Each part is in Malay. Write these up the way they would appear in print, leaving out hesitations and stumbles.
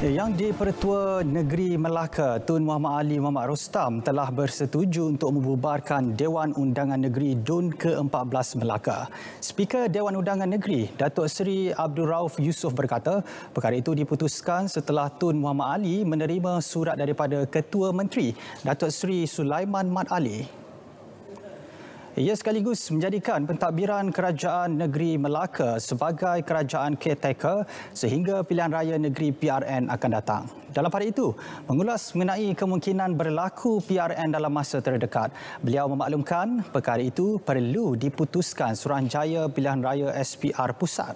Yang di-Pertua Negeri Melaka, Tun Muhammad Ali Muhammad Rostam telah bersetuju untuk membubarkan Dewan Undangan Negeri DUN ke-14 Melaka. Speaker Dewan Undangan Negeri, Datuk Seri Abdul Rauf Yusof berkata, perkara itu diputuskan setelah Tun Muhammad Ali menerima surat daripada Ketua Menteri, Datuk Seri Sulaiman Mat Ali. Ia sekaligus menjadikan pentadbiran Kerajaan Negeri Melaka sebagai kerajaan caretaker sehingga pilihan raya negeri PRN akan datang. Dalam pada itu, mengulas mengenai kemungkinan berlaku PRN dalam masa terdekat, beliau memaklumkan perkara itu perlu diputuskan Suruhanjaya Pilihan Raya SPR Pusat.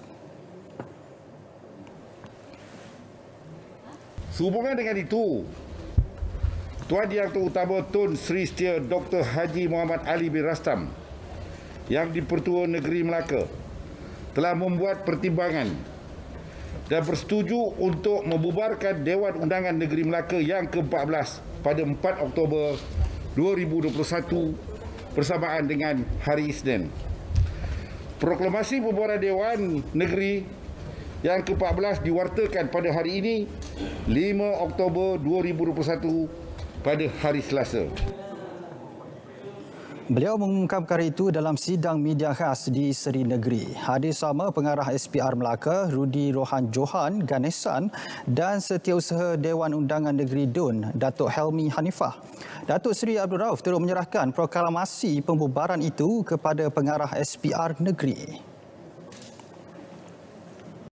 Sehubungan dengan itu, Tuan Yang Terutama Tun Sri Setia Dr. Haji Muhammad Ali bin Rostam yang di-Pertua Negeri Melaka telah membuat pertimbangan dan bersetuju untuk membubarkan Dewan Undangan Negeri Melaka yang ke-14 pada 4 Oktober 2021 bersamaan dengan hari Isnin. Proklamasi pembubaran Dewan Negeri yang ke-14 diwartakan pada hari ini 5 Oktober 2021 pada hari Selasa. Beliau mengumumkan perkara itu dalam sidang media khas di Seri Negeri. Hadir sama pengarah SPR Melaka, Rudi Rohan Johan Ganesan dan Setiausaha Dewan Undangan Negeri DUN, Datuk Helmi Hanifah. Datuk Seri Abdul Rauf turut menyerahkan proklamasi pembubaran itu kepada pengarah SPR Negeri.